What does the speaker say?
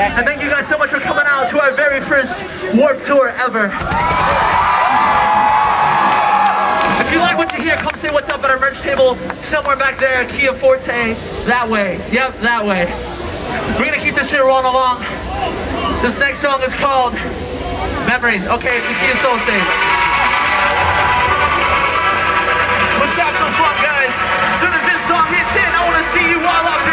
And thank you guys so much for coming out to our very first Warped Tour ever. If you like what you hear, come say what's up at our merch table somewhere back there, Kia Forte, that way. Yep, that way. We're gonna keep this shit rolling along. This next song is called Memories. Okay, it's the Kia Soul Stage. Let's have some fun, guys. As soon as this song hits in, I wanna see you all out there.